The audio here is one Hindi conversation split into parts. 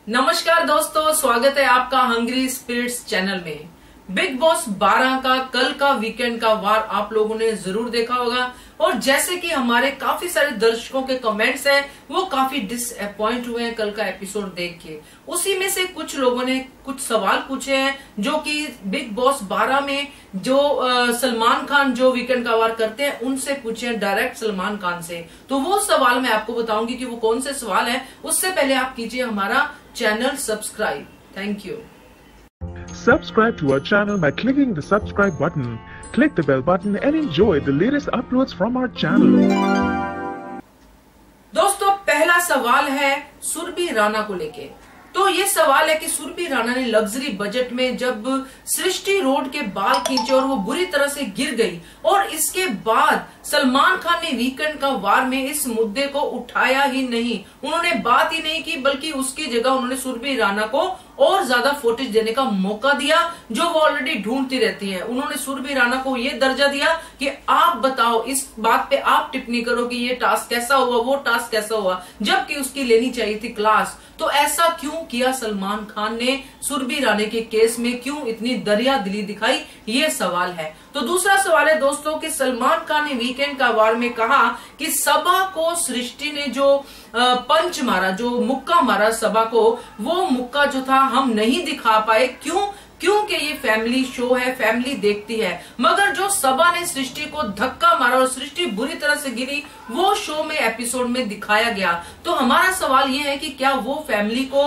नमस्कार दोस्तों, स्वागत है आपका हंग्री स्पिरिट्स चैनल में। बिग बॉस 12 का कल का वीकेंड का वार आप लोगों ने जरूर देखा होगा और जैसे कि हमारे काफी सारे दर्शकों के कमेंट्स हैं वो काफी डिसअपॉइंट हुए हैं कल का एपिसोड देख के। उसी में से कुछ लोगों ने कुछ सवाल पूछे हैं जो कि बिग बॉस 12 में जो सलमान खान जो वीकेंड का वार करते हैं उनसे पूछे हैं, डायरेक्ट सलमान खान से। तो वो सवाल मैं आपको बताऊंगी कि वो कौन से सवाल है। उससे पहले आप कीजिए हमारा channel subscribe. Thank you. Subscribe to our channel by clicking the subscribe button. Click the bell button and enjoy the latest uploads from our channel. दोस्तों, पहला सवाल है सुरभि राणा को लेके। तो ये सवाल है कि सुरभि राणा ने लग्जरी बजट में जब सृष्टि रोड के बाल खींचे और वो बुरी तरह से गिर गई और इसके बाद सलमान खान ने वीकेंड का वार में इस मुद्दे को उठाया ही नहीं, उन्होंने बात ही नहीं की, बल्कि उसकी जगह उन्होंने सुरभि राणा को और ज्यादा फुटेज देने का मौका दिया जो वो ऑलरेडी ढूंढती रहती है। उन्होंने सुरभि राणा को ये दर्जा दिया कि आप बताओ, इस बात पे आप टिप्पणी करो कि ये टास्क कैसा हुआ, वो टास्क कैसा हुआ, जबकि उसकी लेनी चाहिए थी क्लास। तो ऐसा क्यों किया सलमान खान ने सुरभि राणा के केस में, क्यों इतनी दरिया दिली दिखाई, ये सवाल है। तो दूसरा सवाल है दोस्तों कि सलमान खान ने वीकेंड का वार में कहा कि सबा को सृष्टि ने जो पंच मारा, जो मुक्का मारा सबा को, वो मुक्का जो था हम नहीं दिखा पाए। क्योंकि ये फैमिली शो है, फैमिली देखती है। मगर जो सबा ने सृष्टि को धक्का मारा और सृष्टि बुरी तरह से गिरी, वो शो में एपिसोड में दिखाया गया। तो हमारा सवाल ये है कि क्या वो फैमिली को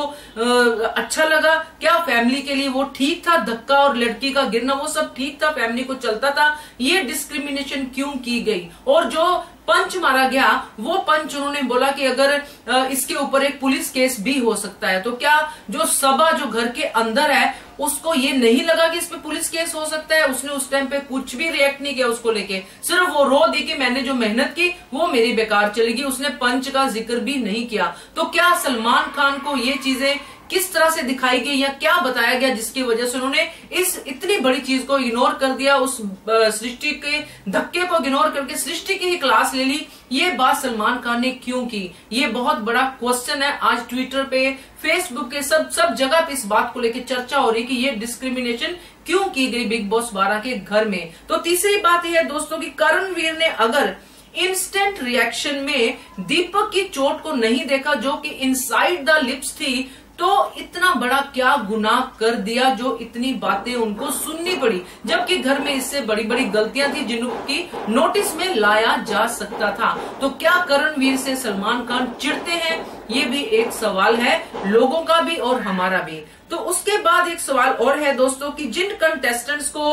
अच्छा लगा, क्या फैमिली के लिए वो ठीक था, धक्का और लड़की का गिरना वो सब ठीक था, फैमिली को चलता था, ये डिस्क्रिमिनेशन क्यों की गई। और जो पंच मारा गया वो पंच उन्होंने बोला कि अगर इसके ऊपर एक पुलिस केस भी हो सकता है। तो क्या जो सबा जो घर के अंदर है उसको ये नहीं लगा कि इस पे पुलिस केस हो सकता है? उसने उस टाइम पे कुछ भी रिएक्ट नहीं किया उसको लेके, सिर्फ वो रो दी कि मैंने जो मेहनत की वो मेरी बेकार चलेगी। उसने पंच का जिक्र भी नहीं किया। तो क्या सलमान खान को ये चीजें किस तरह से दिखाई गई या क्या बताया गया जिसकी वजह से उन्होंने इस इतनी बड़ी चीज को इग्नोर कर दिया, उस सृष्टि के धक्के को इग्नोर करके सृष्टि की ही क्लास ले ली? ये बात सलमान खान ने क्यों की? ये बहुत बड़ा क्वेश्चन है। आज ट्विटर पे, फेसबुक के सब जगह पे इस बात को लेकर चर्चा हो रही है कि ये डिस्क्रिमिनेशन क्यों की गई बिग बॉस 12 के घर में। तो तीसरी बात यह है दोस्तों कि करणवीर ने अगर इंस्टेंट रिएक्शन में दीपक की चोट को नहीं देखा जो कि इनसाइड द लिप्स थी, तो इतना बड़ा क्या गुनाह कर दिया जो इतनी बातें उनको सुननी पड़ी, जबकि घर में इससे बड़ी बड़ी गलतियां थी जिनकी नोटिस में लाया जा सकता था। तो क्या करणवीर से सलमान खान चिढ़ते हैं? ये भी एक सवाल है, लोगों का भी और हमारा भी। तो उसके बाद एक सवाल और है दोस्तों कि जिन कंटेस्टेंट्स को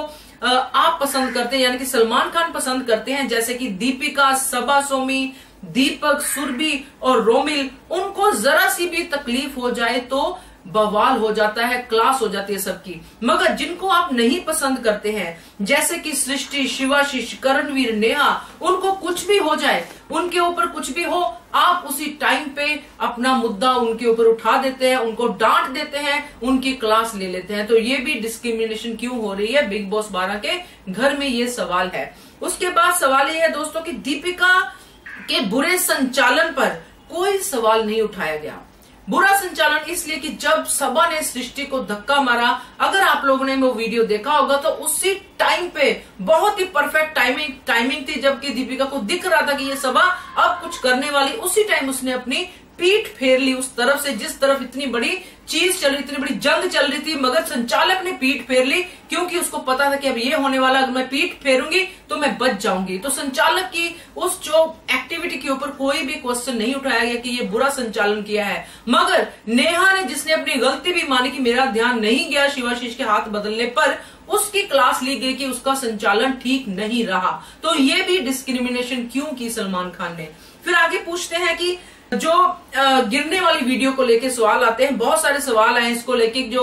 आप पसंद करते हैं, यानी कि सलमान खान पसंद करते हैं, जैसे कि दीपिका, सबा सोमी, दीपक, सुरभि और रोमिल, उनको जरा सी भी तकलीफ हो जाए तो बवाल हो जाता है, क्लास हो जाती है सबकी। मगर जिनको आप नहीं पसंद करते हैं, जैसे कि सृष्टि, शिवाशीष, करणवीर, नेहा, उनको कुछ भी हो जाए, उनके ऊपर कुछ भी हो, आप उसी टाइम पे अपना मुद्दा उनके ऊपर उठा देते हैं, उनको डांट देते हैं, उनकी क्लास ले लेते हैं। तो ये भी डिस्क्रिमिनेशन क्यों हो रही है बिग बॉस 12 के घर में, ये सवाल है। उसके बाद सवाल ये है दोस्तों कि दीपिका के बुरे संचालन पर कोई सवाल नहीं उठाया गया। बुरा संचालन इसलिए कि जब सबा ने सृष्टि को धक्का मारा, अगर आप लोगों ने वो वीडियो देखा होगा तो उसी टाइम पे बहुत ही परफेक्ट टाइमिंग थी, जबकि दीपिका को दिख रहा था कि ये सबा अब कुछ करने वाली, उसी टाइम उसने अपनी पीठ फेर ली उस तरफ से जिस तरफ इतनी बड़ी चीज चल रही, इतनी बड़ी जंग चल रही थी। मगर संचालक ने पीठ फेर ली क्योंकि उसको पता था कि अब ये होने वाला, अगर मैं पीठ फेरूंगी तो मैं बच जाऊंगी। तो संचालक की उस जो एक्टिविटी के ऊपर कोई भी क्वेश्चन नहीं उठाया गया कि ये बुरा संचालन किया है। मगर नेहा ने, जिसने अपनी गलती भी मानी कि मेरा ध्यान नहीं गया शिवाशीष के हाथ बदलने पर, उसकी क्लास ली गई कि उसका संचालन ठीक नहीं रहा। तो ये भी डिस्क्रिमिनेशन क्यों की सलमान खान ने। फिर आगे पूछते हैं कि जो गिरने वाली वीडियो को लेके सवाल आते हैं, बहुत सारे सवाल आए इसको लेके। जो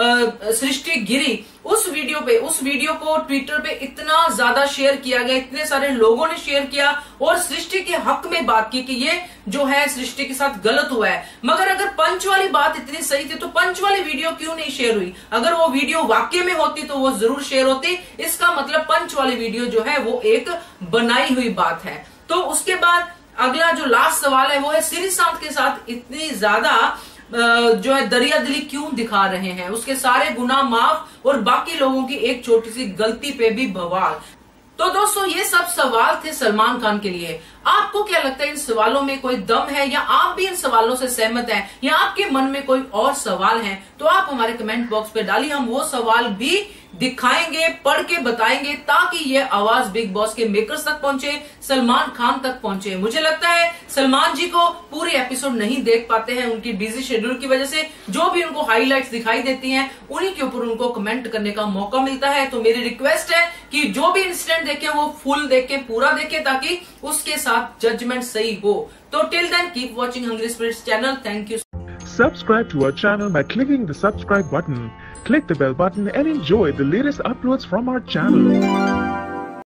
सृष्टि गिरी उस वीडियो को ट्विटर पे इतना ज्यादा शेयर किया गया, इतने सारे लोगों ने शेयर किया और सृष्टि के हक में बात की कि ये जो है सृष्टि के साथ गलत हुआ है। मगर अगर पंच वाली बात इतनी सही थी तो पंच वाली वीडियो क्यों नहीं शेयर हुई? अगर वो वीडियो वाकई में होती तो वो जरूर शेयर होती। इसका मतलब पंच वाली वीडियो जो है वो एक बनाई हुई बात है। तो उसके बाद अगला जो लास्ट सवाल है वो है श्रीशांत के साथ इतनी ज्यादा जो है दरियादिली क्यों दिखा रहे हैं, उसके सारे गुनाह माफ और बाकी लोगों की एक छोटी सी गलती पे भी बवाल। तो दोस्तों ये सब सवाल थे सलमान खान के लिए। आपको क्या लगता है इन सवालों में कोई दम है, या आप भी इन सवालों से सहमत हैं, या आपके मन में कोई और सवाल हैं? तो आप हमारे कमेंट बॉक्स पे डालिए, हम वो सवाल भी दिखाएंगे, पढ़ के बताएंगे, ताकि ये आवाज बिग बॉस के मेकर्स तक पहुंचे, सलमान खान तक पहुंचे। मुझे लगता है सलमान जी को पूरे एपिसोड नहीं देख पाते हैं उनकी बिजी शेड्यूल की वजह से। जो भी उनको हाईलाइट्स दिखाई देती हैं उन्हीं के ऊपर उनको कमेंट करने का मौका मिलता है। तो मेरी रिक्वेस्ट है कि जो भी इंसिडेंट देखें वो फुल देखें, पूरा देखें, ताकि उसके साथ जजमेंट सही हो। तो till then keep watching hungry spirits channel. Thank you. Subscribe to our channel by clicking the subscribe button. Click the bell button and enjoy the latest uploads from our channel.